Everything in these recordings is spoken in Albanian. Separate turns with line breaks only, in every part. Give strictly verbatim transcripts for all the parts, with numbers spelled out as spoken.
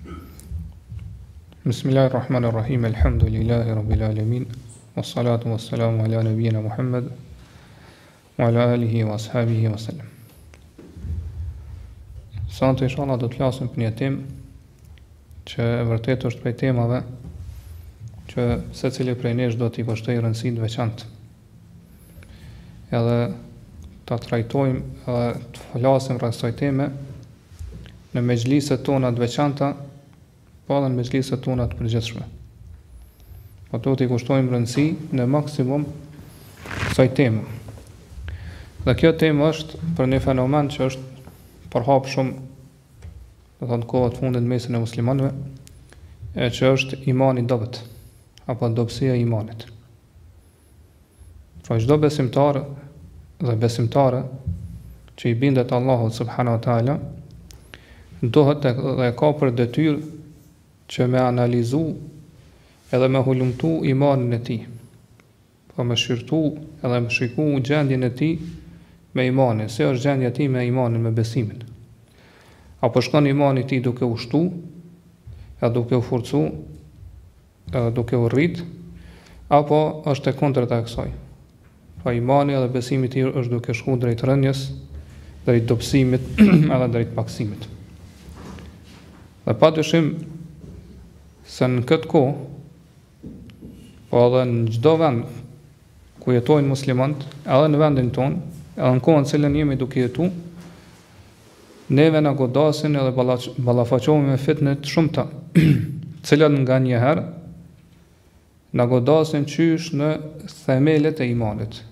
Bismillahirrahmanirrahim, alhamdulillahi rabbil alamin, wassalatu wassalamu ala nabiyyina Muhammad wa ala alihi wa ashabihi wa sallam. Sot inshallah do të flasim për një temë që e vërtet është prej temave që secili prej nesh do t'i kushtoj rëndësi të veçantë. Edhe ta trajtojmë edhe të flasim rreth kësaj teme në mexhliset tona të veçanta, po edhe në mexhliset tona të përgjithshme. Po do t'i kushtojmë rëndësi në maksimum kësaj teme. Dhe kjo temë është për një fenomen që është përhap shumë, do thonë kohët fundit mesin e muslimanëve, e që është imani dobët, apo dobësia e imanit. Pra çdo besimtar dhe besimtare që i bindet Allahut subhanahu wa taala, dohet dhe ka për detyrë që me analizu edhe me hulumtu imanin e tij, po me shqyrtu edhe me shiku gjendjen e tij me imanin, se është gjendja e tij me imanin, me besimin. Apo shkon imani i tij duke u shtu, edhe duke u forcu, edhe duke u rrit, apo është e kundërta e kësaj. Pa imani edhe besimi i tij është duke shku drejt rënjes, drejt dobësimit edhe drejt paksimit. Dhe padyshim se në këtë kohë, po edhe në çdo vend ku jetojnë muslimanët, edhe në vendin tonë, edhe në kohën cilën jemi duke jetu, neve na godasin edhe ballafaqohemi me fitne të shumta, cilat nga një herë na godasin qysh në themelet e imanit.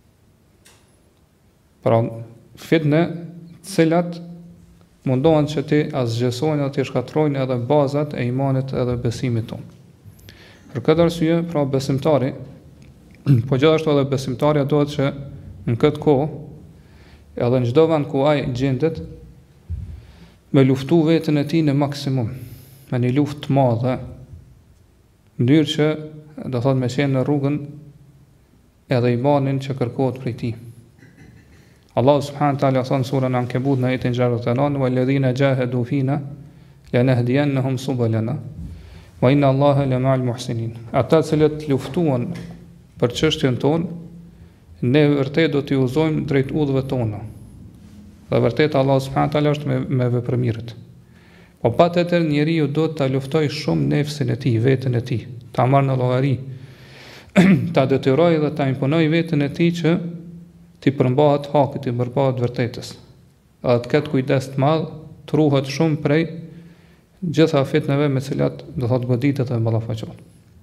Pra fitne cilat mundohen që ti azgjësojnë dhe ti shkatrojnë edhe bazat e imanit edhe besimit tonë. Për këtë arsye, pra besimtari, po gjithashtu edhe besimtarja dohet që në këtë kohë, edhe në çdo vend ku ai gjendet, me luftu vetën e tij në maksimum, me një luftë të madhe, në mënyrë që do thotë me qenë në rrugën edhe imanin që kërkohet prej tij. Allahu subhanahu wa taala thon surën Ankebut në ajetin gjashtëdhjetë e nëntë, "Walladhina jahadu fina lanahdiyannahum subulana wa inna Allaha lama'al muhsinin." Ata që luftuan për çështjen tonë, ne vërtet do t'i udhëzojmë drejt udhëve tona. Dhe vërtet Allah subhanahu wa taala është me, me vepërmirët. Po patjetër njeriu do ta luftoj shumë nefsin e tij, veten e tij, ta marrë në llogari, ta detyroj dhe ta imponoj veten e tij që t'i përmbahet hakit, t'i përmbahet vërtetës. Edhe të ketë kujdes të madh, të ruhet shumë prej gjitha fitneve me cilat do thotë goditet e ballafaqohet.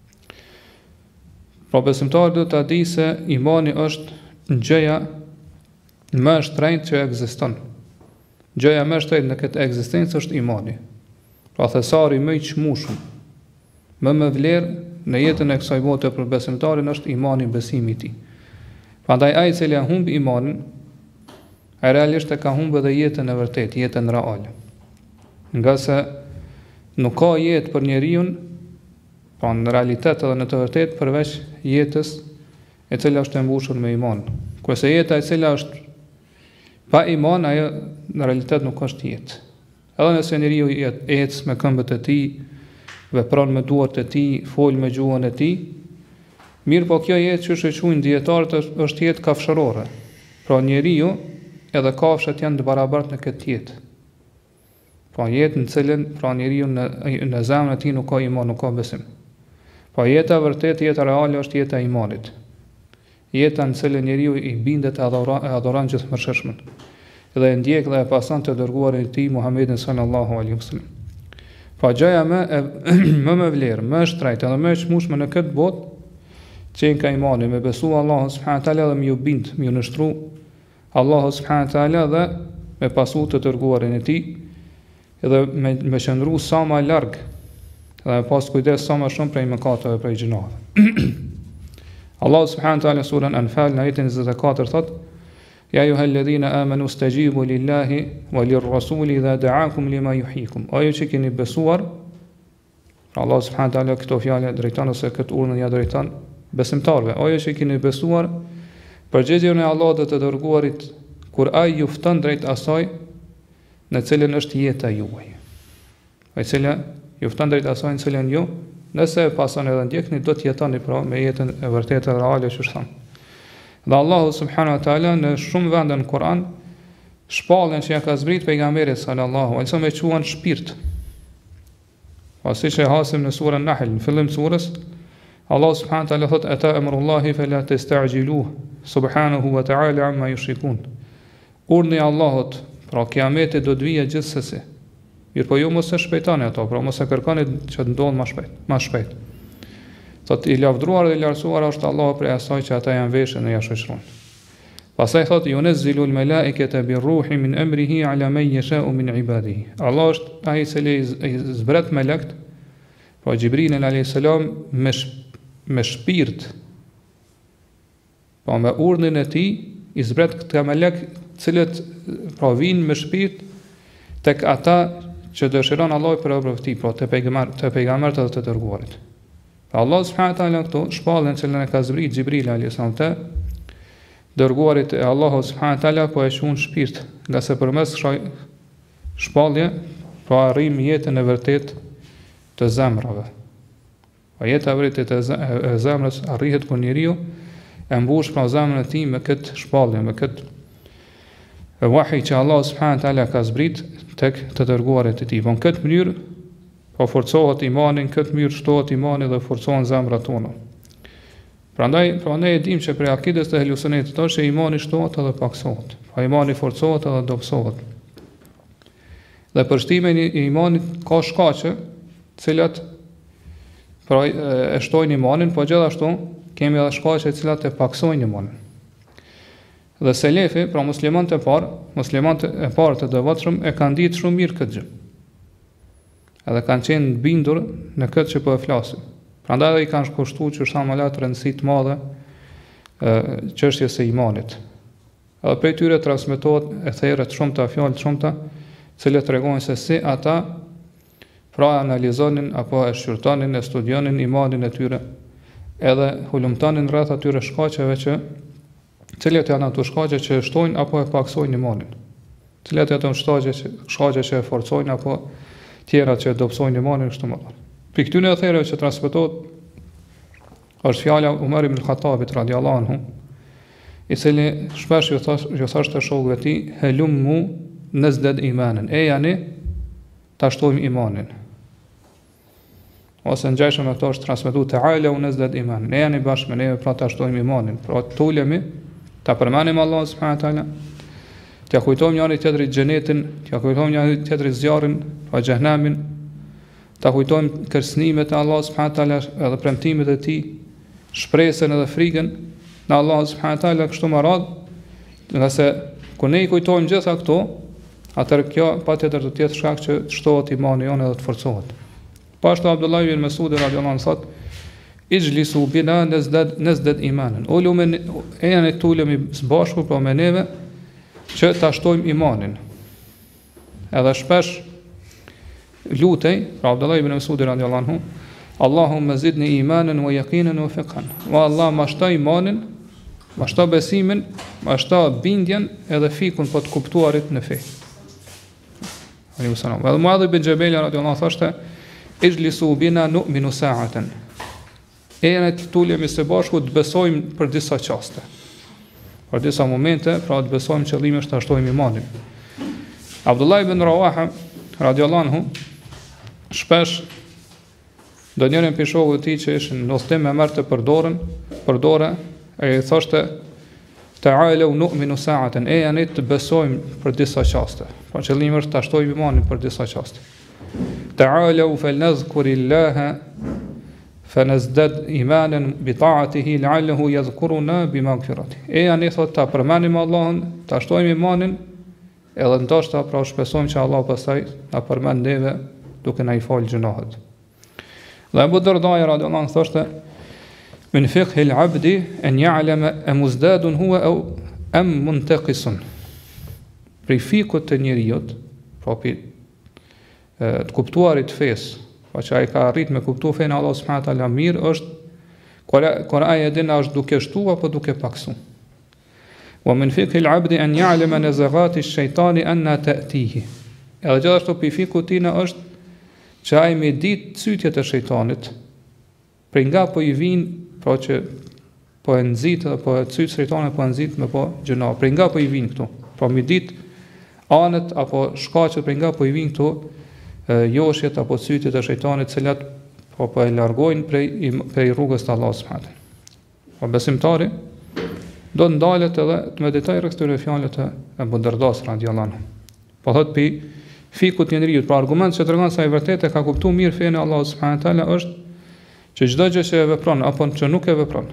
Pra besimtari do ta di se imani është gjëja më e shtrenjtë që ekziston. Gjëja më e shtrenjtë në këtë ekzistencë është imani. Pra thesari më i çmueshëm, më me vlerë në jetën e kësaj bote për besimtarin është imani, besimi i tij. Prandaj ai i cili humb imanin, ai realisht e ka humbur edhe jetën e vërtetë, jetën reale. Nga se nuk ka jetë për njeriu, pra në realitet edhe në të vërtetë përveç jetës e cila është e mbushur me iman. Kurse jeta e cila është pa iman, ajo në realitet nuk është jetë. Edhe nëse njeriu ecë me këmbët e tij, vepron me duart e tij, fol me gjuhën e tij, mirë po kjo jetë që shëquin dietarët është jetë kafshërore. Pra njeriu edhe kafshët janë të barabartë në këtë jetë. Pra jetë në cilën, pra njeriu në, në zemrën e tij nuk ka iman, nuk ka besim. Pra jeta vërtet, jeta reale është jeta e imanit. Jeta në cilën njeriu i bindet e adhuron, e adhuron gjithëmërshëshmën. Dhe e ndjek dhe e pason të dërguarin e tij Muhammedin sallallahu alaihi wasallam. Pra gjëja më e, më me vlerë, më e shtrenjtë dhe më e çmueshme në këtë botë që ka imani, me besu Allahu subhanahu wa taala dhe me ju bind, me ju nështru Allahu subhanahu wa taala dhe me pasu të dërguarin e tij dhe me me qëndru sa më larg dhe me pas kujdes sa më shumë prej mëkateve, prej gjinave. Allahu subhanahu wa taala surën Anfal në ajetin njëzet e katër thot: "Ya ayyuhalladhina amanu stajibu lillahi wa lirrasuli idha da'akum lima yuhyikum." O ju që keni besuar, Allahu subhanahu wa taala këto fjalë drejton ose këtë urdhën ja drejton besimtarve. O ju që keni besuar, përgjigjeni Allahut dhe të dërguarit kur ai ju fton drejt asaj në cilën është jeta juaj. e cila ju fton drejt asaj në cilën ju, nëse e pason edhe ndjekni, do të jetoni pra me jetën e vërtetë e reale që thon. Dhe Allahu subhanahu wa taala në shumë vende në Kur'an shpallën që ja ka zbrit pejgamberit sallallahu alaihi wasallam e quhen shpirt. Pasi që hasim në surën Nahl, në fillim të surës, Allah subhanahu wa taala thot ata amrullahi fala tasta'jiluhu subhanahu wa ta'ala amma yushrikun. Urdhni i Allahut, pra kiameti do të vijë gjithsesi. Mirë po ju mos e shpejtoni ato, pra mos e kërkoni që të ndodhë më shpejt, më shpejt. Thot i lavdruar dhe i lartësuar është Allahu prej asaj që ata janë veshën dhe ja shoqërojnë. Pastaj thot yunazzilu al-malaikata bir-ruhi min amrihi ala man yasha'u min ibadihi. Allah është ai i cili zbret melekt, pra Xhibrilin alayhis salam me me shpirt, pa me urdhën e tij i zbret këta melek, cilët pra vinë me shpirt tek ata që dëshiron Allahu për obrat e tij, pra te pejgamber, te pejgamberët dhe të dërguarit. Pra Allah subhanahu wa taala këtu shpallën që e ka zbrit Xhibril alayhis salam te dërguarit e Allahu subhanahu wa taala po e shuan shpirt, nga se përmes kësaj shpallje pra arrim jetën e vërtetë të zemrave. Pa jeta e vërtetë e zemrës arrihet kur njeriu e mbush pra zemrën e tij me këtë shpallje, me këtë wahi që Allah subhanahu wa taala ka zbrit tek të dërguarit e tij. Në këtë mënyrë po forcohet imani, në këtë mënyrë shtohet imani dhe forcohen zemrat tona. Prandaj, prandaj e dim që për akides të Ehlu Sunnetit është që imani shtohet edhe paksohet. Pa imani forcohet edhe dobësohet. Dhe për shtimin e imanit ka shkaqe, të cilat pra e shtojnë imanin, po gjithashtu kemi edhe shkaqe të cilat e paksojnë imanin. Dhe selefi, pra muslimanët e parë, muslimanët e parë të devotshëm e kanë ditë shumë mirë këtë gjë. Edhe kanë qenë bindur në këtë që po e flasim. Prandaj edhe i kanë kushtuar që sa më lart rëndësi të madhe çështjes së imanit. Edhe prej tyre transmetohet e thërë të shumta fjalë të shumta, të cilat tregojnë se si ata pra analizonin apo e shqyrtonin, e studionin imanin e tyre, edhe hulumtonin rreth atyre shkaqeve që cilat janë ato shkaqe që shtojnë apo e paksojnë imanin. Cilat janë ato shkaqe që shkaqe që e forcojnë apo tjera që dobësojnë imanin kështu më radh. Për këtyre atëherë që transmetohet është fjala Umar ibn Khattabit radhiyallahu anhu, i cili shpesh ju thash, ju thashte shokëve të tij, helummu nazdad imanan. E janë ta shtojmë imanin. Ose ngjashëm ato është transmetuar ta'ala u nazdad imanan. Ne janë bashkë me neve pra ta shtojmë imanin. Pra të ulemi, ta përmendim Allah subhanahu wa taala, t'ia kujtojmë njëri tjetrit xhenetin, t'ia kujtojmë njëri tjetrit zjarrin, pa xhehenamin, ta kujtojmë kërcënimet e Allah subhanahu wa taala edhe premtimet e tij, shpresën edhe frikën në Allah subhanahu wa taala kështu më radh, nga se kur ne i kujtojmë gjitha këto, atëherë kjo patjetër do të jetë shkak që të shtohet imani jonë edhe të forcohet. Pashtu Abdullah ibn Mas'ud radhiyallahu anhu thot: "Ijlisu bina nazdad nazdad imanan." Ulu me e janë të ulemi së bashku pra me neve që ta shtojmë imanin. Edhe shpesh lutej, pra Abdullah ibn Mas'ud radhiyallahu anhu, Allahumma zidni imanan wa yaqinan wa fiqhan. Wa Allah ma shtoj imanin, ma shtoj besimin, ma shtoj bindjen edhe fikun po të kuptuarit në fe. Alayhi salam. Wa Muadh ibn Jabal radhiyallahu anhu thoshte: "Ijlisu bina nu'minu sa'atan." E janë të tulemi së bashku të besojmë për disa çaste. Për disa momente, pra të besojmë qëllimi është ta shtojmë imanin. Abdullah ibn Rawaha radhiyallahu anhu shpesh do njërin për shokët e tij që ishin në udhtim me merrte për dorën, për dorë, e i thoshte: "Ta'alu nu'minu sa'atan." E janë të besojmë për disa çaste. Pra qëllimi është ta shtojmë imanin për disa çaste. Ta'alu falnadhkurillaha fanazdad imanan bi ta'atihi la'allahu yadhkuruna bi maghfiratihi. E janë thot ta përmendim Allahun, ta shtojmë imanin, edhe ndoshta pra shpresojmë që Allah pastaj na përmend neve duke na i falë gjunahet. Dhe Abu Darda radhiyallahu anhu thoshte: "Min fiqhi al-'abdi an ya'lama amuzdadun huwa aw am muntaqisun." Për fikut të njerëzit, pra për të kuptuarit fesë, pa që ai ka arrit me kuptu fenë Allah subhanahu wa taala mirë, është kur ai e din është duke shtu apo duke paksu. Wa min fiqhi al-'abdi an ya'lama nazaghati ash-shaytani anna ta'tihi. Edhe gjithashtu për fikut tina është që ai me ditë cytjet e shejtanit, prej nga po i vinë, pra që po e nxit apo e cyt shejtani po e nxit me po gjëna, prej nga po i vinë këtu. Pra me ditë anët apo shkaqet prej nga po i vinë këtu joshjet apo cytjet e shejtanit, të cilat po po e largojnë prej prej rrugës të Allahut subhanahu. Po besimtari do të ndalet edhe të meditojë rreth këtyre fjalëve të Abu Dardas radhiyallahu anhu. Po thot pi fikut një njeriu, pra argument që tregon se ai vërtet e ka kuptuar mirë fenë e Allahut subhanahu taala është që çdo gjë që e vepron apo që nuk e vepron,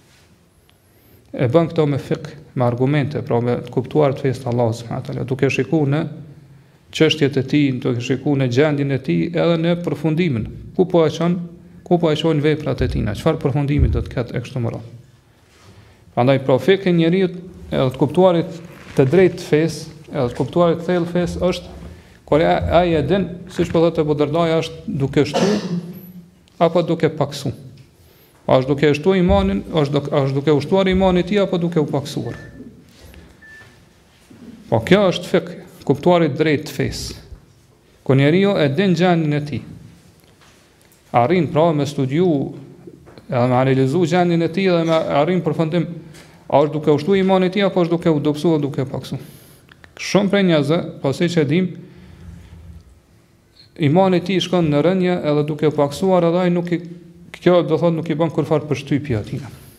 e bën këto me fik, me argumente, pra me të kuptuar të fesë të Allahut subhanahu taala, duke shikuar në çështjet e tij, duke shikuar në gjendjen e tij edhe në përfundimin. Ku po e çon, ku po e çojnë veprat e tina, çfarë përfundimi do të ketë e kështu me radhë. Prandaj pra fikë e njeriu edhe të kuptuarit të drejtë të fesë, edhe të kuptuarit të thellë fesë është kur ai e din, siç po thotë Abu Dardaja, është duke shtu apo duke paksu. A është duke shtu imanin, është duke, është duke ushtuar imanin e tij apo duke u paksuar. Po kjo është fikë, kuptuarit drejt të fesë. Kur njeriu e din gjendjen e tij, arrin pra me studiu, edhe me analizu gjendjen e tij dhe me arrin përfundim, a është duke ushtuar imanin e tij apo është duke u dobësuar, duke paksu. Shumë prej njerëzve, po siç e dim, imani i tij shkon në rënje edhe duke u paksuar, edhe ai nuk i, kjo do thotë nuk i bën kurfar përshtypje atij.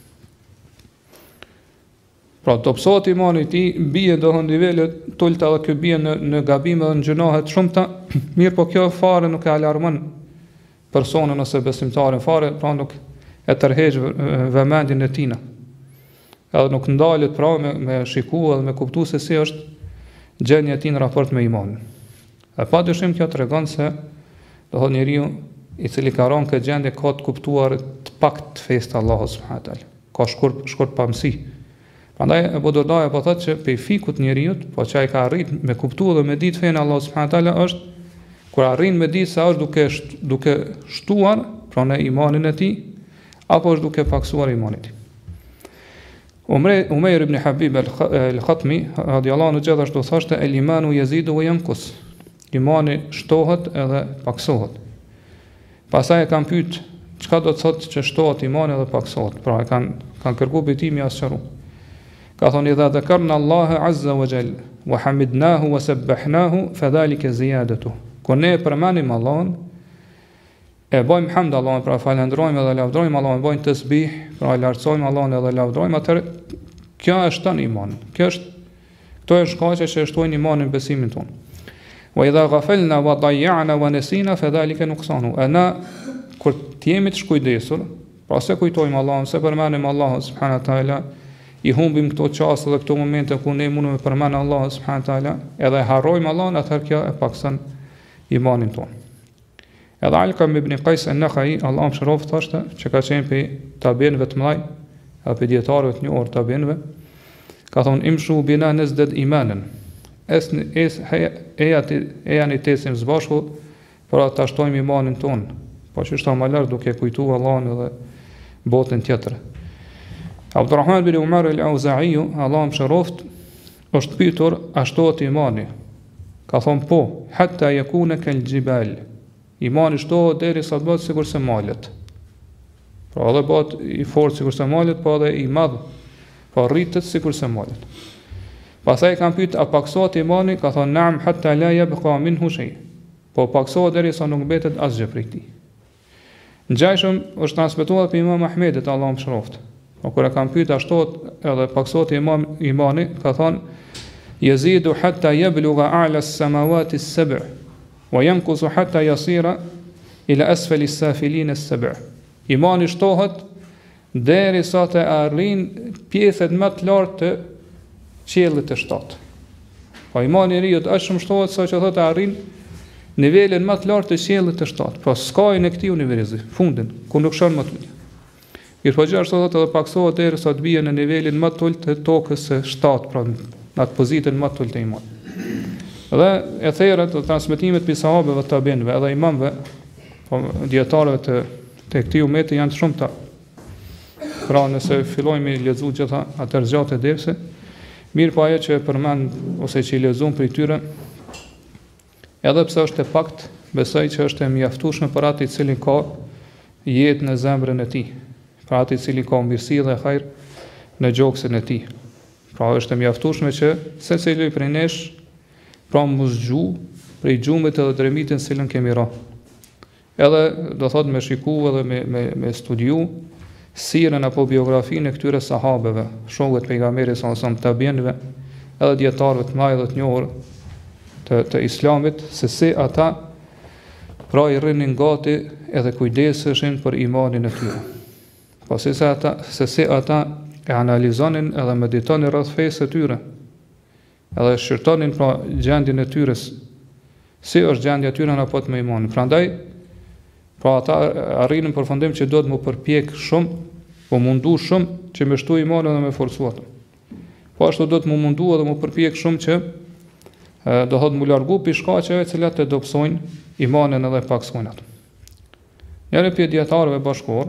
Pra, dobësohet imani i tij, bie do në nivele të ulta dhe kjo bie në në gabime dhe në gjunahe të shumta, mirë po kjo fare nuk e alarmon personin ose besimtarin fare, pra nuk e tërheq vëmendjen e tij. Edhe nuk ndalet pra me, me shikuar dhe me kuptuar se si është gjendja e tij në raport me imanin. E pa dyshim kjo tregon se do thotë njeriu i cili ka rënë këtë gjendje ka të kuptuar të pak të fesë të Allahut subhanahu taala. Ka shkurt shkurt pamësi. Prandaj Abu Dardaja po thotë që pe fikut njeriu, po që ai ka arrit me kuptuar dhe me ditë fenë Allahut subhanahu taala është kur arrin me ditë se është duke duke shtuar pra në imanin e tij apo është duke paksuar imanin e tij. Umayr ibn Habib al-Khatmi radhiyallahu anhu gjithashtu thoshte el imanu yazidu wa yanqus. Imani shtohet edhe paksohet. Pastaj e kanë pyet çka do të thotë që shtohet imani dhe paksohet. Pra e kanë kanë kërkuar betimi asqaru. Ka thonë idha dhakarna Allah azza wa jall wa hamidnahu wa sabbahnahu fadhalika ziyadatu. Kur ne përmendim Allahun, e bëjmë hamd Allahun, pra falendrojmë edhe lavdrojmë Allahun, bëjmë tasbih, pra lartësojmë Allahun edhe lavdrojmë, atëherë kjo është shton imanin. Kjo është këto është shkaqe që shtojnë imanin, besimin tonë. Wa idha ghafalna wa dayya'na wa nasina fadhalika nuqsanu. Ana kur të jemi të shkujdesur, pra se kujtojmë Allahun, se përmendim Allahun subhanahu wa taala, i humbim këto çaste dhe këto momente ku ne mundum të përmendim Allahun subhanahu wa taala, edhe harrojmë Allahun, atëherë kjo e pakson imanin tonë. Edhe Alqam ibn Qais an-Nakhai, Allah më shëroft, thoshte që ka qenë për tabiinëve të mëdhej, apo për dietarëve të njohur tabiinëve, ka thonë imshu bina nazdad imanan. Es es eja eja në tesim zbashku për ta shtojmë imanin ton. Po që është më lart duke kujtuar Allahun edhe botën tjetër. Abdurrahman bin Umar al-Auza'i, Allah më shëroft, është pyetur a shtohet imani. Ka thonë po, hatta yakuna kal jibal. Imani shtohet derisa të bëhet sikur se malet. Pra edhe bëhet i fortë sikur se malet, po edhe i madh, po rritet sikur se malet. Pastaj kanë pyet a paksohet imani, ka thonë na'am hatta la yabqa minhu shay. Po paksohet derisa nuk mbetet asgjë prej tij. Ngjashëm është transmetuar pe Imam Ahmedit, Allahu mëshiroft. Po kur e kanë pyet a shtohet edhe paksohet imam imani, ka thonë yazidu hatta yablugha a'la as-samawati as-sab' wa yanqusu hatta yasira ila asfali as-safilin as-sab'. Imani shtohet derisa të arrin pjesët më të lartë të qiellit të shtatë. Po imani i riut është shumë shtohet sa që thotë arrin nivelin më të lartë të qiellit të shtatë. Po skajin e këtij universi, fundin, ku nuk shon më të ulë. Mirë po gjithashtu thotë edhe paksohet derisa të bie në nivelin më të ulët të tokës së shtatë, pra në atë pozitën më të ulët të imanit. Dhe e thera të transmetimet për sahabeve të tabiinëve edhe imamëve, po dietarëve të të këtij umeti janë të shumta. Pra nëse fillojmë të lexojmë gjitha atë zgjatë derse, mirë po ajo që e përmend ose që i lexojmë për tyre, edhe pse është e pakt, besoj që është e mjaftueshme për atë i cili ka jetë në zemrën e tij, për atë i cili ka mirësi dhe hajër në gjoksin e tij. Pra është e mjaftueshme që secili prej nesh pra mos zgju prej gjumit edhe dremitin se cilën kemi ra. Edhe do thot me shiku edhe me me me studiu sirën apo biografinë e këtyre sahabeve, shokët pejgamberit sa sa tabiinëve, edhe dietarëve të mëdhenj dhe të njohur të të islamit, se si ata pra i rrinin gati edhe kujdeseshin për imanin e tyre. Po se si ata, se si ata e analizonin edhe meditonin rreth fesë së tyre, edhe shqyrtonin pra gjendjen e tyre, si është gjendja e tyre në raport me imanin. Prandaj, pra ata arrinin përfundim që do të më përpjek shumë, po mundu shumë që me shtu imanin dhe me forcu atë. Po ashtu do të më mundu edhe më përpjek shumë që do thotë më largu pi shkaqeve të cilat e dobësojnë imanin edhe paksojnë atë. Njëri prej dietarëve bashkëkor,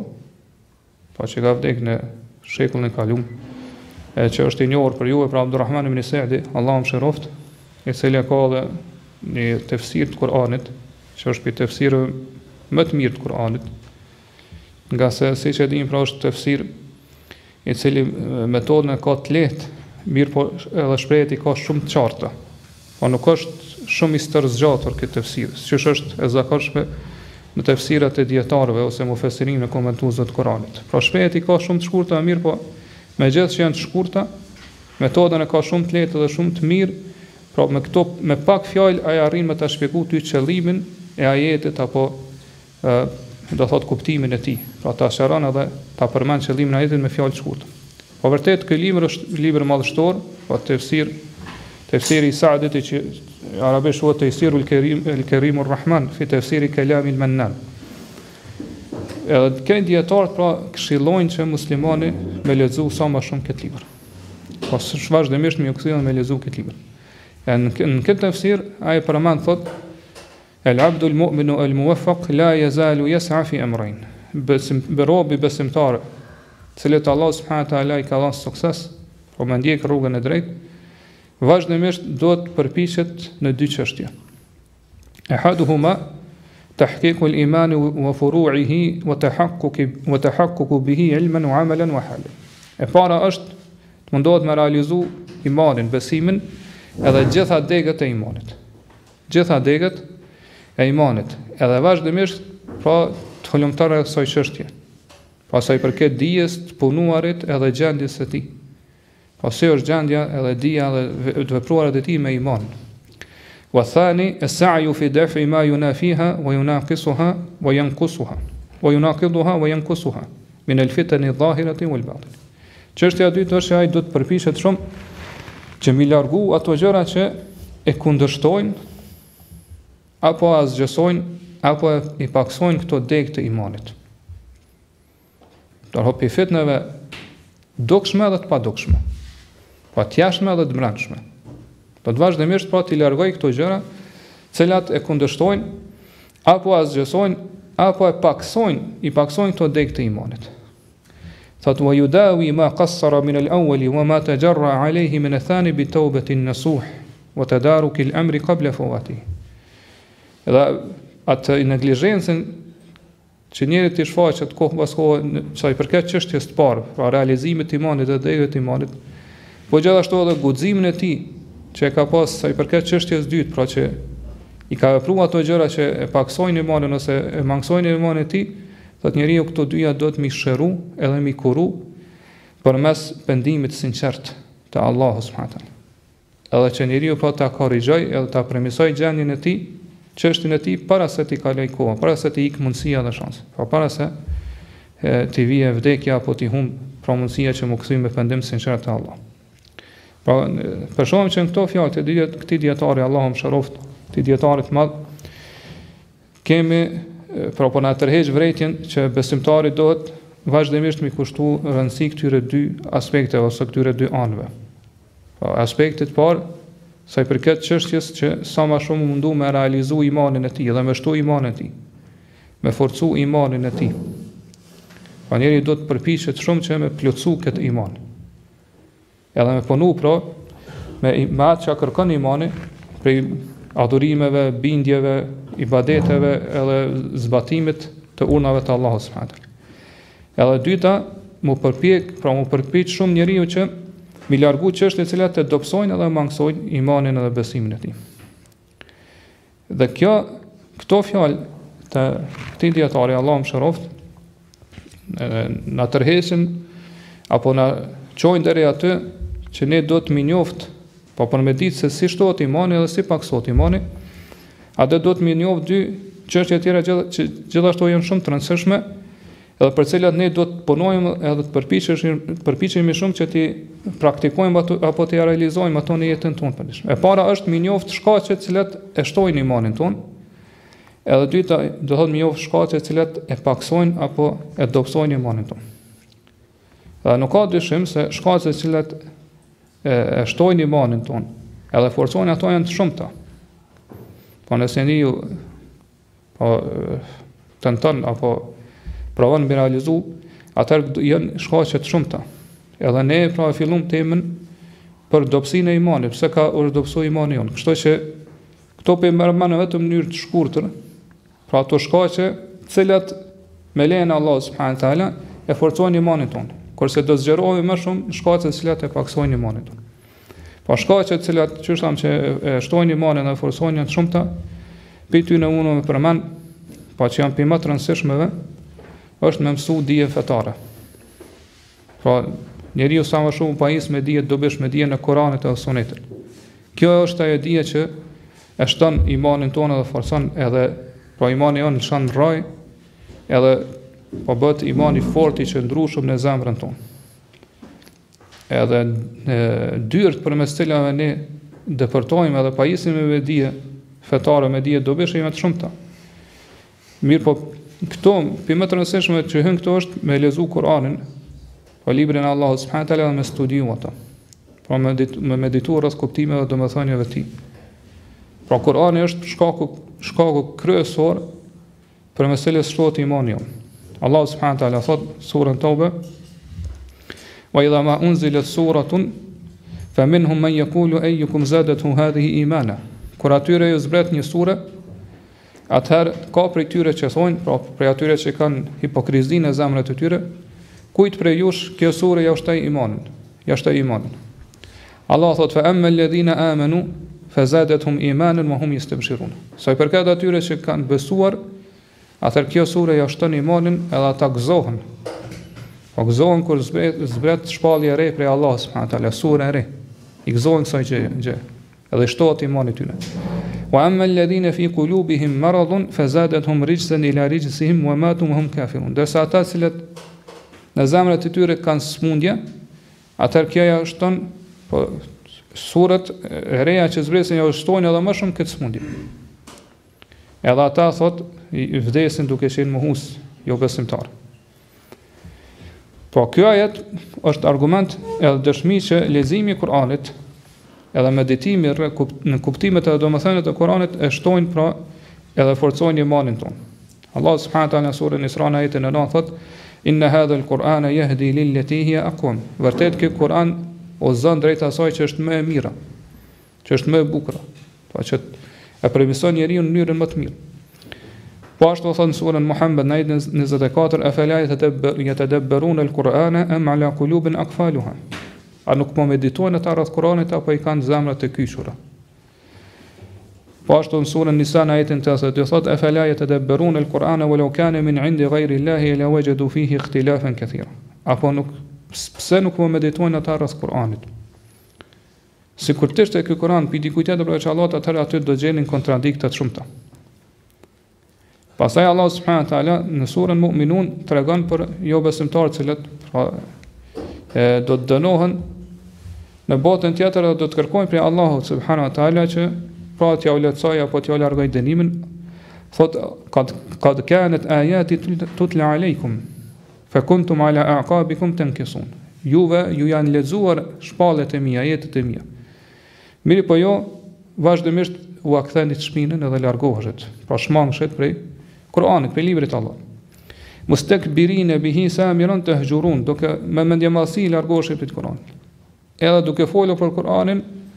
pa që ka vdekur në shekullin e kaluar, e që është i njohur për juve, pra Abdulrahman ibn Sa'di, Allahu mëshiroft, i cili ka edhe një tefsir të Kur'anit, që është për tefsirë më të mirë të Kur'anit, nga se siç e dimë pra është tefsir i cili metodën e ka të lehtë, mirë po edhe shprehjet i ka shumë të qarta. Po nuk është shumë i stërzgjatur këtë tefsir, siç është e zakonshme në tefsirat e dietarëve ose mufesirinëve komentuesve të Kuranit. Pra shprehjet i ka shumë të shkurta, mirë po megjithëse që janë të shkurta, metodën e ka shumë të lehtë dhe shumë të mirë, pra me këto me pak fjalë ai arrin me ta shpjegoj ty qëllimin e ajetit apo ë do thot kuptimin e tij. Pra ta shëron edhe ta përmend qëllimin e ajetit me fjalë të shkurta. Po vërtet ky libër është libër madhështor, po tefsir tefsiri i Sa'dit që arabisht quhet Tefsirul Kerim el Kerimur Rahman fi tefsiri Kalamil Mannan. Edhe këto dietarë pra këshillojnë që muslimani me lexu sa më shumë këtë libër. Po vazhdimisht më kthyen me lexu këtë libër. Në këtë tefsir ai përmend thot El abdul mu'minu el muwaffaq la yazalu yas'a fi amrayn. Besim berobi besimtar, cilët Allah subhanahu wa taala i ka dhënë sukses, po më ndjek rrugën e drejtë, vazhdimisht do të përpiqet në dy çështje. Ahaduhuma tahqiqu al-iman wa furu'ihi wa tahaqquq wa tahaqquq bihi ilman wa 'amalan wa halan. E para është të mundohet me realizu imanin, besimin, edhe gjitha degët e imanit. Gjitha degët e imanit, edhe vazhdimisht pra të hulumtar e kësaj çështje. Pastaj përket dijes të punuarit edhe gjendjes së tij. Po si është gjendja edhe dija edhe të vepruarat e tij me iman. Wa thani as-sa'yu fi daf'i ma yunafiha wa yunaqisuha wa yanqusuha wa yunaqiduha wa yanqusuha min al-fitani adh-dhahirati wal-batin. Çështja e dytë është se ai do të përpiqet shumë që mi largu ato gjëra që e kundërshtojnë apo azgjësojnë, apo i paksojnë këto degë të imanit. Do hopi fitnave dukshme dhe të padukshme, pa të jashtme dhe të brendshme. Do të vazhdimisht pra t'i largoj këto gjëra, cilat e kundërshtojnë, apo azgjësojnë, apo e paksojnë, i paksojnë këto degë të imanit. Thot wa yudawi ma qassara min al-awwali wa ma tajarra alayhi min ath-thani bi tawbatin nasuh wa tadaruki al-amri qabla fawatihi. Edhe atë neglizhencën që njerëzit i shfaqet kohë pas kohë sa i përket çështjes të parë, pra realizimit të imanit dhe degëve të imanit, po gjithashtu edhe guximin e tij që e ka pas sa i përket çështjes së dytë, pra që i ka vepruar ato gjëra që e paksojnë imanin ose e mangsojnë imanin e tij, thotë njeriu këto dyja do të mi shëru edhe mi kuru përmes pendimit sinqert të Allahut subhanahu wa taala. Edhe që njeriu pra ta korrigjoj edhe ta premisoj gjendjen e tij, çështën e tij para se t'i kaloj koha, para se t'i ik mundësia dhe shansi, pra para se e, t'i vije vdekja apo t'i humb pra mundësia që më kthy me pendim sinqert te Allah. Pra për shkak që në këto fjalë të dijet këtij dietari Allahu mëshiroft, këtij dietarit të madh, kemi pra po na tërheq vërejtjen që besimtari duhet vazhdimisht mi kushtu rëndësi këtyre dy aspekteve ose këtyre dy anëve. Pra aspekti i parë sa i përket çështjes që sa më shumë mundu me realizu imanin e tij dhe me shtu imanin e tij, me forcu imanin e tij. Pa njeri do të përpiqet shumë që me plotsu këtë iman. Edhe me punu pra me me atë që kërkon imani, prej adhurimeve, bindjeve, ibadeteve edhe zbatimit të urnave të Allahut subhanahu wa taala. Edhe dyta, mu përpjek, pra mu përpiq shumë njeriu që mi largu çështje të cilat të dobësojnë edhe mangësojnë imanin edhe besimin e tij. Dhe kjo, këto fjalë të këtij dietari, Allahu më shëroft, na tërhesin apo na çojnë deri aty që ne do të mi njoft, po për me ditë se si shtohet imani dhe si paksohet imani, atë do të mi njoft dy çështje tjera që gjithashtu janë shumë të rëndësishme, edhe për cilat ne do të punojmë edhe të përpiqemi përpiqemi shumë që ti praktikojmë ato, apo të realizojmë ato në jetën tonë. E para është mi njoft shkaqet të cilat e shtojnë imanin tonë, edhe dyta do thotë mi njoft shkaqet të cilat e paksojnë apo e dobësojnë imanin tonë. Dhe nuk ka dyshim se shkaqet të cilat e, e shtojnë imanin tonë, edhe forcojnë ato janë të shumta. Po nëse njeriu po tenton apo provon me realizu, atëherë janë shkaqe të shumta. Edhe ne pra e fillum temën për dobësinë e imanit, pse ka u dobësuar imani jon. Kështu që këto po merrem vetëm në mënyrë të shkurtër, pra ato shkaqe të cilat me lejen e Allahut subhanahu taala e forcojnë imanin ton. Kurse do zgjerohemi më shumë shkaqe të cilat e paksojnë imanin ton. Po shkaqe të cilat që tham që e shtojnë imanin dhe forcojnë janë të shumta, pe ty në unë me përmend, pa që janë për më të rëndësishmeve, është me mësu dije fetare. Pra, njeriu sa më shumë pajis me dije dobish me dije në Koranit e Sunetit. Kjo është ajo dije që e shton imanin tonë dhe forcon edhe, pra imani jonë në shanë raj, edhe po bëhet imani forti që ndrushëm në zemrën tonë. Edhe e, dyrt për mes cilave ne dëpërtojmë edhe pajisim me dije fetare, me dije dobish e me të shumta. Mirë po, këto, për më të rëndësishme që hën këto është me lezu Kur'anin, po librin e Allahut subhanahu taala dhe me studiu ato. Pra me, me medituar rreth kuptimeve dhe domethënieve të tij. Pra Kur'ani është shkaku shkaku kryesor për me cilës shtohet imani jon. Allahu subhanahu taala thot surën Tauba: "Wa idha ma unzilat suratun faminhum man yaqulu ayyukum zadathu hadhihi imana." Kur atyre ju zbret një sure, atëherë ka prej tyre që thonë, pra prej atyre që kanë hipokrizinë e zemrës të tyre, kujt prej jush kjo sure ja shtoi imanin, ja shtoi imanin. Allah thot: "Fa amma alladhina amanu fazadathum imanan wa hum yastabshirun." Sa i përket atyre që kanë besuar, atëherë kjo sure ja shton imanin edhe ata gëzohen. Po gëzohen kur zbret, zbret shpallje e re prej Allah subhanahu taala, sure e re. I gëzohen kësaj gjë, gjë. Edhe shtohet imani tyre. Wa amma alladhina fi qulubihim maradun fazadathum rijsan ila rijsihim wa matu wa hum kafirun. Derisa ata që në zemrat e tyre kanë smundje, atëherë kjo ja shton, po surat e reja që zbresin ja shtojnë edhe më shumë këtë smundje. Edhe ata thot i vdesin duke qenë mohues, jo besimtar. Po kjo ajet është argument edhe dëshmi që leximi i Kuranit edhe meditimi në kuptimet e domethënies të Kuranit e shtojnë pra edhe forcojnë imanin tonë. Allah subhanahu taala në surën Isra në ajetin e nëntë thot: "Inna hadha al-Qur'ana yahdi lillati hiya aqwam." Vërtet ky Kur'an o zon drejt asaj që është më e mira, që është më e bukur, pra që e përmirëson njeriu në mënyrën më të mirë. Po ashtu thon në surën Muhammed në ajetin njëzet e katër: "Afala yatadabbaruna al-Qur'ana am ala qulubin aqfaluha." A nuk po meditojnë ata rreth Kuranit apo i kanë zemrat e kyçura. Po ashtu në surën Nisa në ajetin tetëdhjetë do thotë: "Afala yatadabbaruna al-Qur'ana walau kana min 'indi ghayri Allahi lawajadu fihi ikhtilafan katira." Apo nuk pse nuk po meditojnë ata rreth Kuranit. Sikur të ishte ky Kur'an pi dikujt tjetër për Allah, atëherë aty do gjenin kontradikta të shumta. Pastaj Allah subhanahu taala në surën Mu'minun tregon për jo besimtarët të cilët pra, e, do të dënohen në botën tjetër dhe do të kërkojnë prej Allahut subhanahu taala që pra t'ja u lehtësoj apo t'ja largoj dënimin. Thot: "Qad qad kanat ayati tutla alaykum fa kuntum ala a'qabikum tankisun." Juve ju janë lexuar shpallët e mia, ajetet e mia. Mirë po jo vazhdimisht u aktheni të shpinën edhe largoheshet, pra shmangshet prej Kur'anit, prej librit të Allah. Mustakbirin bihi samiran tahjurun, duke me mendjemallësi largoheshet prej Kur'anit. Edhe duke folur për Kur'anin,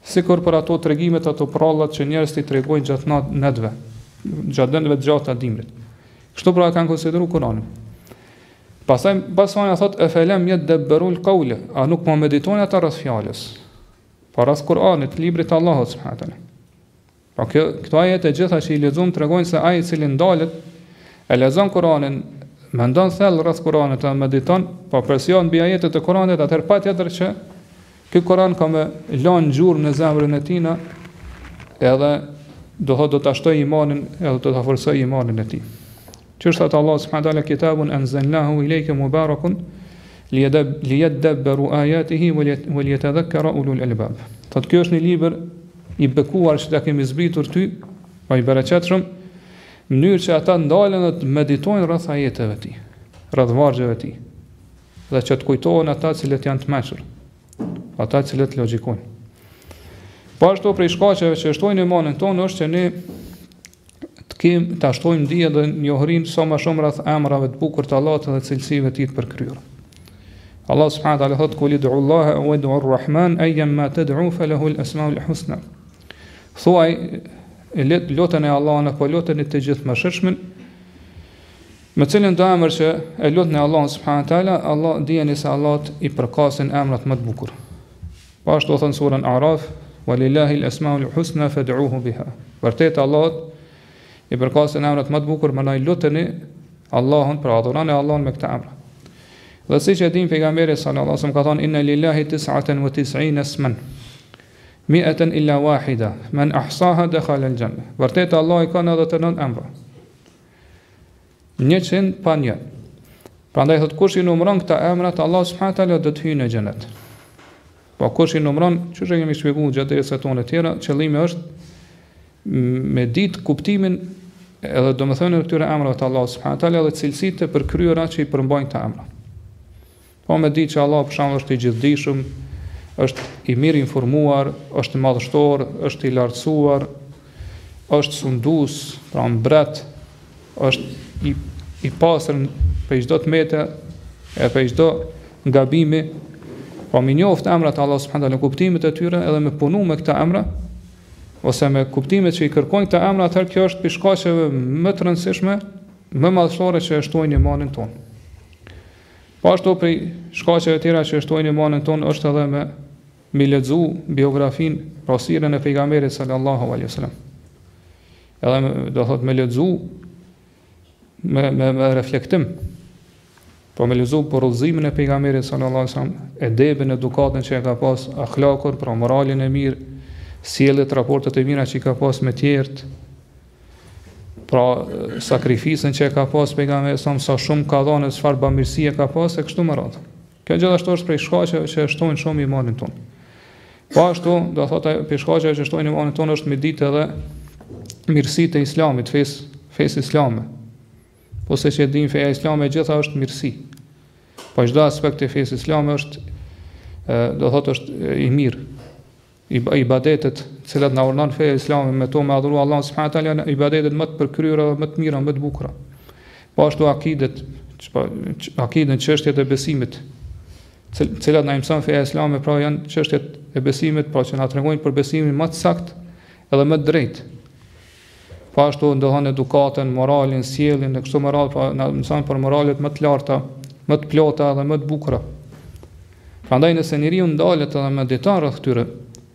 sikur për ato tregimet, ato prallat që njerëzit i tregojnë gjatë nat- netëve, gjatë ditëve të gjata të dimrit. Kështu pra kanë konsideruar Kur'anin. Pastaj pasojë thot e felem yadabbarul qawla, a nuk po meditojnë ata rreth fjalës. Pa rreth Kur'anit, librit të Allahut subhanahu wa taala. Po kjo këto ajete gjitha që i lexojmë tregojnë se ai i cili ndalet e lexon Kur'anin, mendon thellë rreth Kur'anit dhe mediton, po presion mbi ajetet e Kur'anit, atëherë patjetër që ky Kur'an ka me lanë gjurmë në zemrën e tij, edhe do thotë do ta shtoj imanin, edhe do ta forcoj imanin e tij. Që është atë Allah subhanahu wa taala kitabun anzalnahu ilayka mubarakun liyadabbaru ayatihi wa liyatadhakkara ulul albab. Thotë kjo është një libër i bekuar që ta kemi zbritur ty, pa i bereqetshëm, në mënyrë që ata ndalen dhe të meditojnë rreth ajeteve të tij, rreth vargjeve të tij, dhe që të kujtohen ata cilët janë të mëshur, ata cilët logjikojnë. Po ashtu prej shkaqeve që shtojnë imanin tonë është që ne të kem ta shtojmë dije dhe njohurinë sa më shumë rreth emrave të bukur të Allahut dhe cilësive të tij të përkryer. Allah subhanahu wa taala thot kul ud'u Allaha aw ud'u ar-Rahman ayyama tad'u falahu al-asma'ul husna. Thuaj lutën e Allahut apo lutën e të gjithë mëshirshmin, me cilën do emër që e lutën e Allahut subhanahu wa taala, Allah dijeni se Allah i përkasin emrat më të bukur. Po ashtu thon surën Araf, walillahi al-asma'ul husna fad'uhu biha. Vërtet Allah i përkasin emrat më të bukur, më luteni Allahun, pra adhuroni Allahun me këta emra. Dhe si që dim pejgamberi sallallahu alaihi wasallam ka thonë inna lillahi tis'atan wa tis'ina isman mi'atan illa wahida man ahsaha dakhala al-janna. Vërtet Allah i ka nëntëdhjetë e nëntë emra. njëqind pa një. Prandaj thot kush i numëron këta emrat, Allah subhanahu wa taala do të hyjë në xhenet. Po kush i numëron, çu që kemi shpjeguar gjatë dersave tona të tjera, qëllimi është me ditë kuptimin edhe domethënë këtyre emrave të Allah subhanahu wa taala dhe cilësitë e përkryera që i përmbajnë këta emra. Po me ditë që Allah për shembull është i gjithdijshëm, është i mirë informuar, është i madhështor, është i lartësuar, është sundues, pra mbret, është i i pastër për çdo tmete, e për çdo gabimi. Po më njoft emrat e Allah subhanahu wa taala, kuptimet e tyre edhe me punu me këta emra, ose me kuptimet që i kërkojnë këta emra, atëherë kjo është pishkaqeve më të rëndësishme, më madhështore që e shtojnë imanin tonë. Po ashtu prej shkaqeve tjera që shtojnë imanin tonë është edhe me mi lexu biografin, pra sirën e pejgamberit sallallahu alaihi wasallam. Edhe me, do thot me lexu me me, me reflektim. Po me lexu për udhëzimin e pejgamberit sallallahu alaihi wasallam, edebin, edukatën që e ka pas, akhlakun, pra moralin e mirë, sjelljet, raportet e mira që i ka pas me tjerët, pra sakrificën që e ka pas pejgamberi sa sa shumë ka dhënë, çfarë bamirësie ka pas e kështu me radhë. Kjo gjithashtu është prej shkaqeve që shtojnë shumë imanin tonë. Po ashtu, do thotë prej shkaqeve që shtojnë imanin tonë është me ditë edhe mirësitë e Islamit, fesë, fesë islame. Po se që dim feja islame gjitha është mirësi. Po çdo aspekt i fesë islame është, do thotë është i mirë. Ibadetet cilat na urdhon feja islame me to me adhuru Allah subhanahu wa taala, ibadetet më të përkryera, më të mira, më të bukura. Po ashtu akidet, akiden çështjet e besimit, cilat na i mëson feja islame, pra janë çështjet e besimit, pra që na tregojnë për besimin më të saktë edhe më të drejtë. Po ashtu ndohon edukatën, moralin, sjelljen e kështu me radhë, pa na mëson për moralet më të larta, më të plota dhe më të bukura. Prandaj nëse njeriu ndalet edhe mediton rreth këtyre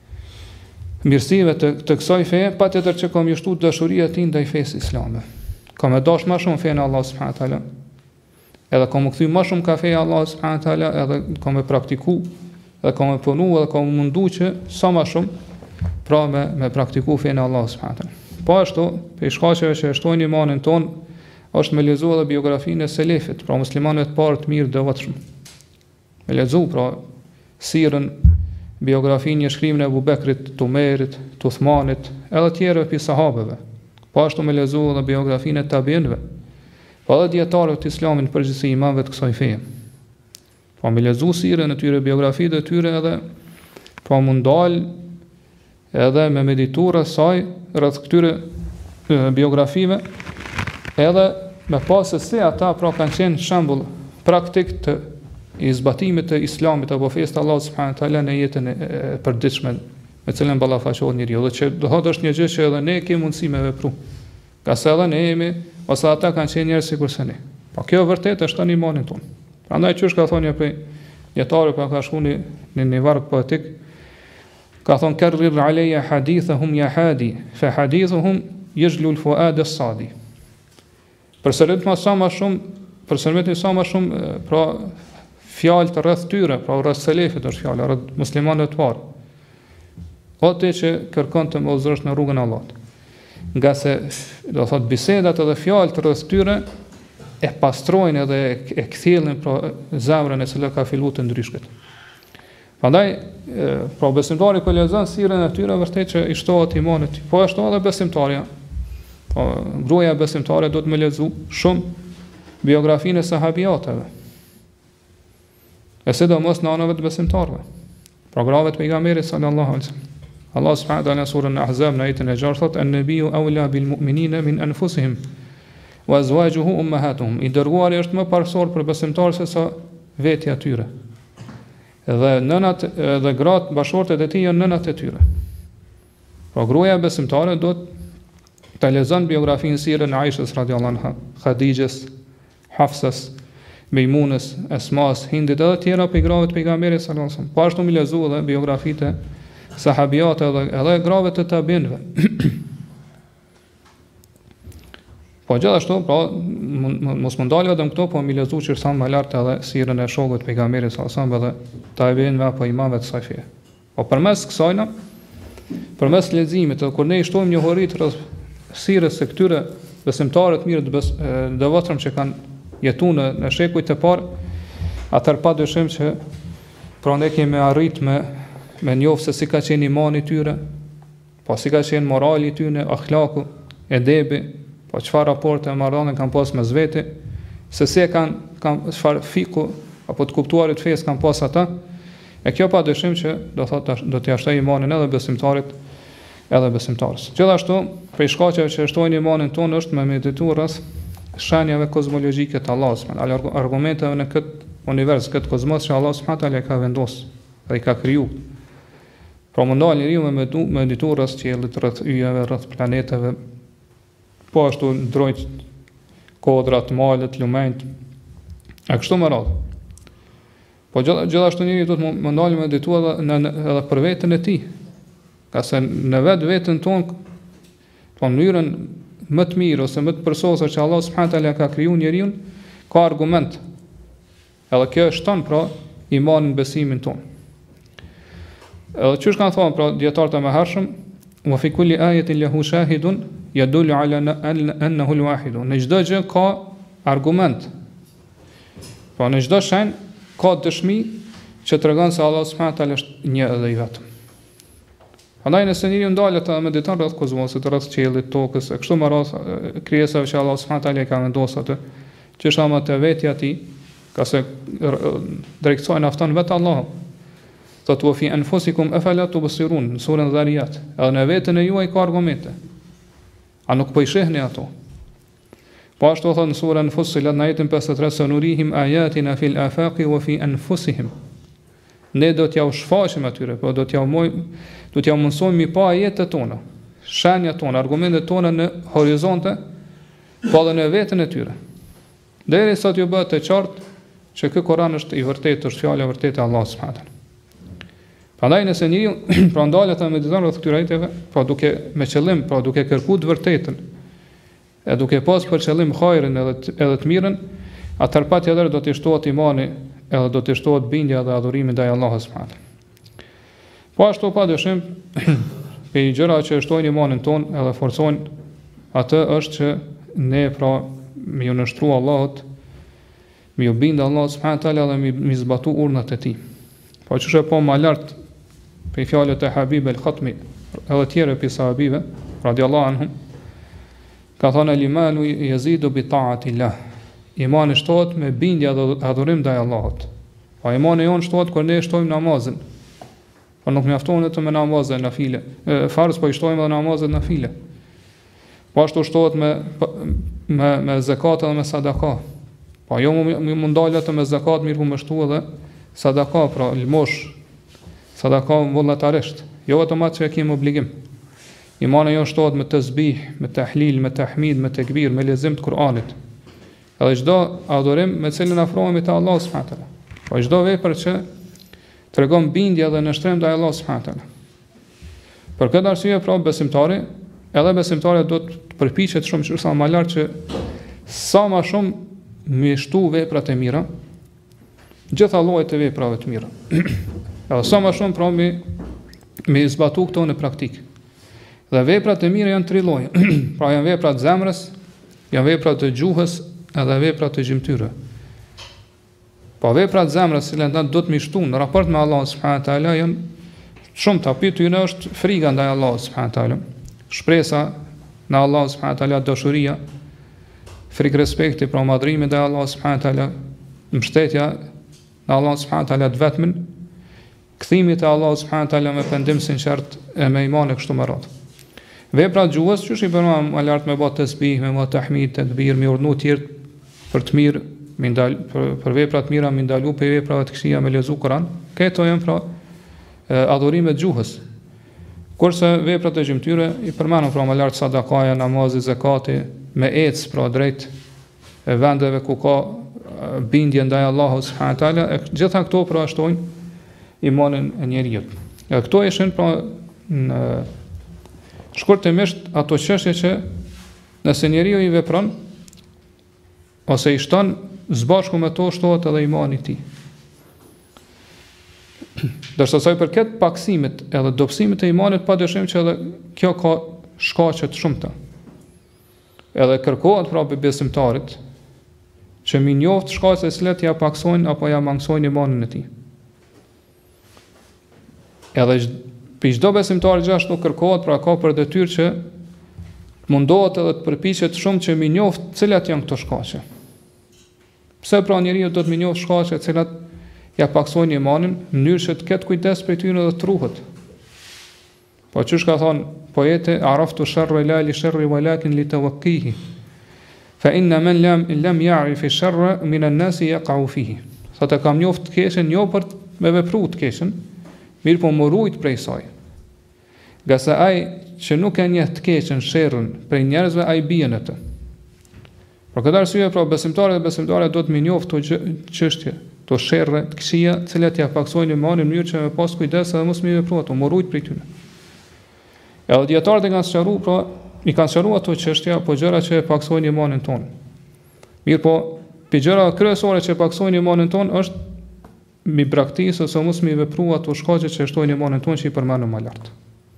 mirësive të, të kësaj feje, patjetër që ka mjeshtu dashuria e tij ndaj fesë islame. Ka më dash më shumë fenë Allah subhanahu wa taala. Edhe ka më kthy më shumë ka feja Allah subhanahu wa taala, edhe ka më praktiku, edhe ka më punu, edhe ka më mundu që sa më shumë pra me me praktiku fenë Allah subhanahu wa taala. Po ashtu, për shkaqeve që shtojnë imanin ton, është me lexu edhe biografinë e selefit, pra muslimanëve të parë të mirë devotshëm. Me lexu pra sirën, biografinë e shkrimin e Abu Bekrit, të Umerit, të Uthmanit, edhe tjerëve pi sahabeve. Po ashtu me lexu edhe biografinë e tabiinëve. Po edhe dietarëve të Islamit përgjithësi imamëve të kësaj feje. Po me lexu sirën e tyre, biografitë e tyre edhe po mund dal edhe me meditura saj rreth këtyre biografive, edhe me pas se si ata pra kanë qenë shembull praktik të i zbatimit të Islamit apo fesë të Allahut subhanahu wa taala në jetën e përditshme me cilën ballafaqohet njeriu, dhe që do thotë është një gjë që edhe ne kemi mundësi me vepru. Ka se edhe ne jemi, ose ata kanë qenë njerëz sikur se ne. Po kjo vërtet është tani imanin ton. Prandaj çush ka thonë një prej dietarëve pa ka shkuar në një varg poetik, ka thonë karrir alayya hadithahum ya hadi, fa hadithuhum yajlu al-fuad as-sadi. Përsërit më sa më shumë, përsërit sa më shumë, pra fjalë të rreth tyre, pra rreth selefit është fjala, rreth muslimanëve të parë. Ate që kërkon të më udhëzosh në rrugën e Allahut. Nga se, do thot, bisedat edhe fjalët të rreth tyre e pastrojnë edhe e kthjellin pra zemrën e cila ka filluar të ndryshket. Prandaj, pra besimtari kur lexon sirën e tyre vërtet që i shtohet imanit, po ashtu edhe besimtarja. Po gruaja besimtare do të më lexu shumë biografinë e sahabiateve. E sidomos në anëve të besimtarëve. Pra grave të pejgamberit sallallahu alaihi wasallam. Allah subhanahu wa taala në surën Ahzab në ajetin e gjashtë thotë an-nabiyyu awla bil mu'minina min anfusihim wa azwajuhu ummahatuhum. I dërguari është më parësor për besimtarët se sa vetja e tyre. Dhe nënat dhe gratë bashortet e tij janë nënat e tyre. Pra gruaja besimtare do të lexon biografinë sirën e Aishës radhiyallahu anha, Khadijës, Hafsas, Mejmunës, Esmas, Hindit edhe tjera për grave të pejgamberit sallallahu alaihi wasallam. Po ashtu mi lexu edhe biografitë sahabiate edhe, edhe grave të tabinëve. Po gjithashtu, pra, mos më ndalë vetëm këto, po mi lexu që sa më lart edhe sirën e shokëve të pejgamberit sallallahu alaihi wasallam edhe tabinëve apo imamëve të saj feje. Po përmes kësajna, përmes leximit, kur ne i shtojmë njohuri rreth sirës së këtyre besimtarëve të mirë të bes, devotshëm që kanë jetuar në, në shekujt e parë, atëherë padyshim që pra ne kemi arrit me me njohë se si ka qenë imani tyre, po si ka qenë morali tyre, akhlaku, edebi, po çfarë raporte e marrëdhënie kanë pas mes vete, se si e kanë kanë çfarë fiku apo të kuptuarit fesë kanë pas ata. E kjo padyshim që do thotë do t'i shtoj imanin edhe besimtarit, edhe besimtarës. Gjithashtu, prej shkaqeve që shtojnë imanin tonë është me medituar rreth shenjave kozmologjike të Allahut, argumenteve në këtë univers, këtë kozmos që Allah subhanahu wa taala ka vendosur dhe i ka krijuar. Pra më ndalë njeriu me medituar rreth qiellit, rreth yjeve, rreth planeteve, po ashtu ndrojt kodrat, malet, lumenjt, e kështu me radhë. Po gjithashtu njeriu do të më ndalë me medituar edhe, edhe për veten e tij. Ka se në vetë vetën tonë, po në mënyrën më të mirë ose më të përsosur që Allah subhanahu wa taala ka krijuar njeriu, ka argument. Edhe kjo shton pra imanin, besimin tonë. Edhe çush kanë thonë pra dietarët e mëhershëm, wa fi kulli ayatin lahu shahidun yadullu ala annahu al-wahid. Në çdo gjë ka argument. Po në çdo shenjë ka dëshmi që tregon se Allah subhanahu wa taala është një dhe i vetëm. Andaj nëse njeriu ndalet të mediton rreth kozmosit, rreth qiellit, tokës, e kështu me radhë krijesave që Allah subhanahu wa taala ka vendosur atë, që është ama të vetja e tij, ka se drejtohen afton vetë Allahu. Thotë wa fi anfusikum afala tubsirun, në surën Dhariyat. Edhe në veten e juaj ka argumente. A nuk po i shehni ato? Po ashtu thotë në surën Fussilat në ajetin pesëdhjetë e tre, sanurihim ayatina fil afaqi wa fi anfusihim. Ne do t'ja u shfaqim atyre, po do t'ja moj, do t'ja mundsojmë mi pa ajetet tona, shenjat tona, argumentet tona në horizonte, po edhe në veten e tyre. Derisa t'ju bëhet të qartë që ky Kur'an është i vërtetë, është fjala e vërtetë e Allahut subhanahu wa taala. Prandaj nëse njeriu pra ndalet të mediton rreth këtyre ajeteve, pra duke me qëllim, pra duke kërkuar të vërtetën, e duke pas për qëllim hajrin edhe edhe të mirën, atëherë patjetër do të shtohet imani, edhe do të shtohet bindja dhe adhurimi ndaj Allahut subhanahu wa taala. Po ashtu padyshim, pe gjëra që shtojnë imanin ton edhe forcojnë atë është që ne pra me ju nështru Allahut, me ju bindë Allahut subhanahu wa taala dhe me, me zbatu urnat e tij. Po që shë po ma lartë për fjalët e Habib el-Khatmi edhe tjere për sahabive radiallahu anhum, ka thonë al-imanu yazidu bi ta'atillah. Imani shtohet me bindje dhe adhurim ndaj Allahut. Po imani jon shtohet kur ne shtojmë namazin. Po nuk mjafton vetëm me namazet nafile. Farz po i shtojmë edhe namazet nafile. Po ashtu shtohet me me me zakat dhe me sadaka. Po jo më ndal vetëm me zakat, mirë po më shtu edhe sadaka, pra lmosh, sadaka vullnetarisht, jo automat që e kemi obligim. Imani jo shtohet me tasbih, me tahlil, me tahmid, me tekbir, me lexim të Kur'anit. Edhe çdo adhurim me cilën afrohemi te Allahu subhanahu wa taala. Po çdo vepër që tregon bindje dhe në shtrim ndaj Allahut subhanahu wa taala. Për këtë arsye pra besimtari, edhe besimtari do të përpiqet shumë që sa më lart që sa më shumë me shtu veprat e mira, gjitha llojet e veprave të mira. Edhe sa më shumë pra me me zbatu këto në praktik. Dhe veprat e mira janë tre lloje. Pra janë veprat e zemrës, janë veprat e gjuhës, edhe veprat e gjymtyrë. Po veprat e zemrës që ata do të mishtu në raport me Allahun subhanahu wa taala janë shumë të pyetjera është frika ndaj Allahut subhanahu wa taala, shpresa në Allahun subhanahu wa taala, dashuria, frikë respekti për madhrimin ndaj Allahut subhanahu wa taala, mbështetja në Allahun subhanahu wa taala të vetmin, kthimi te Allahu subhanahu wa taala me pendim sinqert e me iman e kështu me radhë. Veprat gjuhës, që shi përma më lartë me bë tasbih, me bë tahmid, tekbir, me urdhnu të tjerë për të mirë, me ndal për, për vepra të mira, me ndalu për veprave të këqija, me lezu Kur'an. Këto janë pra adhurimet gjuhës. Kurse veprat e gjymtyre i përmendën pra më lartë sadakaja, namazi, zakati, me ec pra drejt e vendeve ku ka bindje ndaj Allahut subhanahu wa taala, e gjitha këto pra shtojnë imanin e njeriu. Ja këto ishin pra në shkurtimisht ato çështje që nëse njeriu i vepron ose i shton zbashku me to shtohet edhe imani i tij. Dërsa sa i përket paksimit edhe dobësimit të imanit, padyshim që edhe kjo ka shkaqe të shumta. Edhe kërkohet pra besimtarit që mi njoft shkaqe të cilat ja paksojnë apo ja mangësojnë imanin e tij. Edhe për çdo besimtar gjithashtu kërkohet pra ka për detyrë që mundohet edhe të përpiqet shumë që mi njoft cilat janë këto shkaqe. Pse pra njeriu do të mi njoft shkaqe të cilat ja paksojnë imanin në mënyrë që të ketë kujdes për tyre dhe të ruhet. Po çish ka thon poeti, araftu sharra la li sharri walakin li tawqihi. Fa inna man lam lam ya'rif sharra min an-nas yaqa'u fihi. Sa të kam njoft të keqen jo për me vepru të keqen, mirë po më rujt prej saj. Nga se ai që nuk e njeh të keqen sherrën prej njerëzve, ai bie në të. Por këtë arsye pra besimtarët dhe besimtarët do të më njoftë këto çështje, këto sherrë të këqija, të cilat ja paksojnë imanin në mënyrë që me pas kujdes edhe mos më vepruat, të më rujt prej tyre. Edhe dietarët e kanë sqaruar pra i kanë sqaruar ato çështje apo gjëra që e paksojnë imanin ton. Mirë po, për gjëra kryesore që paksojnë imanin ton është mi braktisë ose mos mi vepru ato shkaqe që shtojnë imanin ton që i përmendëm më lart.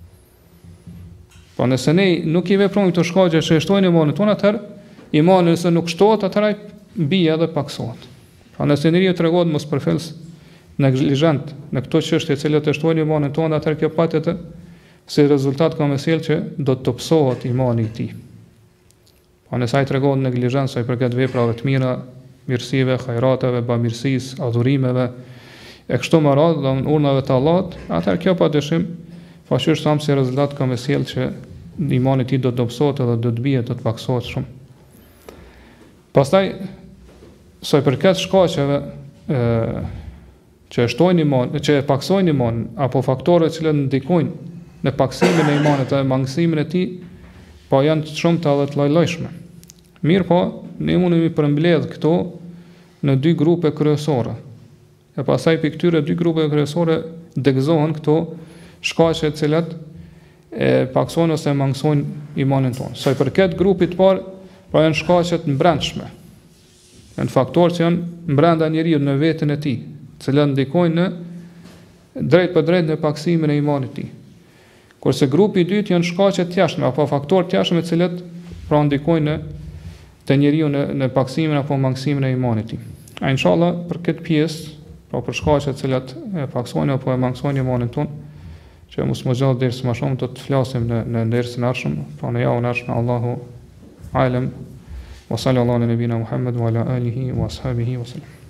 Po nëse ne nuk i veprojmë këto shkaqe që shtojnë imanin ton, atëherë imani nëse nuk shtohet, atëherë bie edhe paksohet. Pra nëse njeriu tregon mos përfels neglizhent në këto çështje që cilat e shtojnë imanin ton, atëherë kjo patjetër si rezultat ka mesel që do të topsohet imani i tij. Po nëse ai tregon neglizhent sa i përket veprave të mira, mirësive, hajrateve, bamirësisë, adhurimeve, e kështu me radhë, dhe në urnave të Allahut, atëherë kjo padyshim fashysh tham si rezultat ka me sjell që imani i tij do të dobësohet edhe do të bie, do të paksohet shumë. Pastaj sa i përket shkaqeve ë që shtojnë iman, që e paksojnë imanin apo faktorët që ndikojnë në paksimin e imanit dhe mangësimin e tij, po janë shumë të edhe të lloj-llojshme. Mirë po, ne mundemi përmbledh këto në dy grupe kryesore. E pastaj për këtyre dy grupe kryesore degëzohen këto shkaqe të cilat e paksojnë ose mangësojnë imanin tonë. Sa i përket grupit të parë, pra janë shkaqet mbrëmshme. Janë faktorë që janë brenda njeriu në veten e tij, të cilat ndikojnë në drejt për drejt në paksimin e imanit të tij. Kurse grupi i dytë janë shkaqe të jashtme apo faktorë të jashtme të cilat pra ndikojnë në të njeriu në, në paksimin apo mangësimin e imanit të tij. A inshallah për këtë pjesë, pra për shkaqet të cilat e paksojnë apo e mangësojnë imanin tonë, që mos më gjallë derisa më shumë do të flasim në në dersin e ardhshëm, pra në javën e ardhshme. Allahu alem wa sallallahu ala nabina Muhammad wa ala alihi wa ashabihi wa sallam.